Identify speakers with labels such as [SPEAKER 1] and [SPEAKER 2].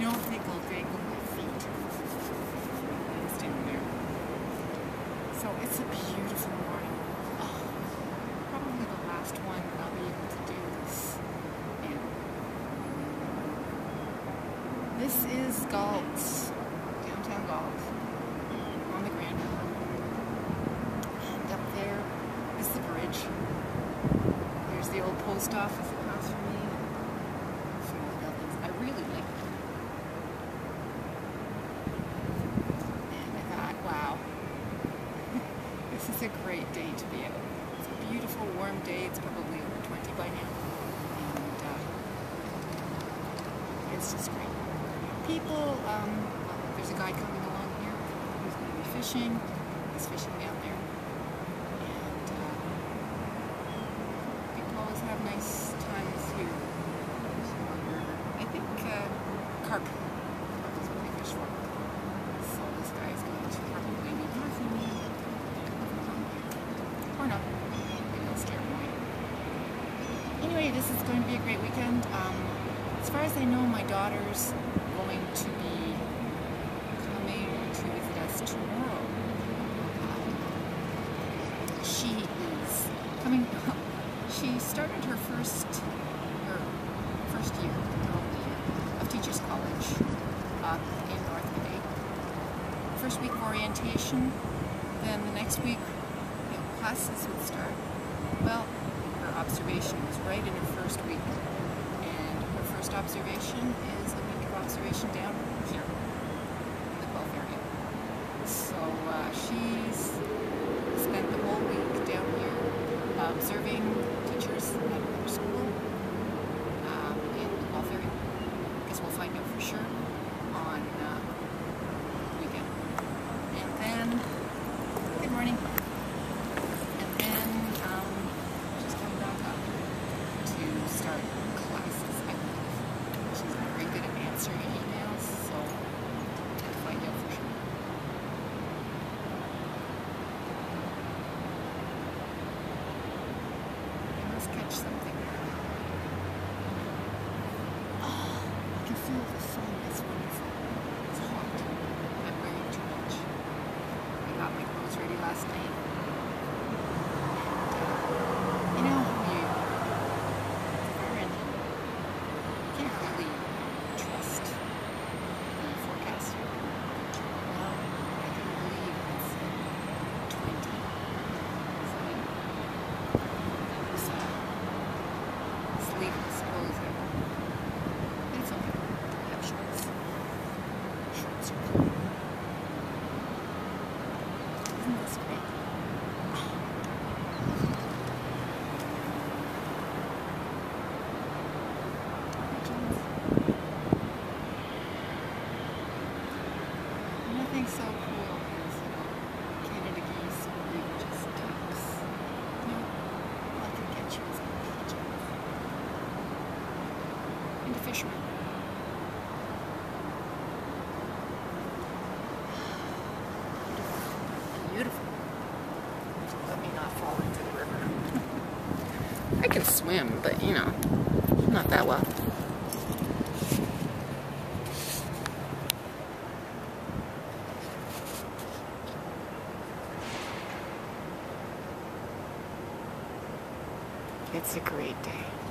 [SPEAKER 1] don't think I'll dangle my feet. Stand there. So it's a beautiful morning. Oh, probably the last one I'll be able to do this in. This is Galt's, downtown Galt, on the Grand River. And up there is the bridge. There's the old post office across from me. Some of the buildings. I really like it. And I thought, wow, this is a great day to be out. It's a beautiful, warm day. It's probably over 20 by now. And it's just great. People, there's a guy coming along here who's going to be fishing. He's fishing down there. And people always have nice times here. I think carp is what they fish for. So this guy's going to probably be passing me. Or not. Maybe I'll scare him away. Anyway, this is going to be a great weekend. As far as I know, my daughter's going to be coming to visit us tomorrow. She is coming. She started her first year of Teachers College up in North Bay. First week of orientation, then the next week, classes would start. Well, her observation was right in her first week. First observation is a week of observation down here in the Guelph area. So she's spent the whole week down here observing teachers at her school in the Guelph area. I guess we'll find out for sure on the weekend. And then, good morning. And then she's coming back up to start classes. She's very good at answering emails, so I'll find out for sure. I must catch something. Oh, I can feel the sun. It's wonderful. It's hot. I'm wearing too much. I got my clothes ready last night. And, you know, nothing so cool as Canada geese or even just ducks. No, all I can get you is a pigeon. And a fisherman. Beautiful. Let me not fall into the river. I can swim, but you know, not that well. It's a great day.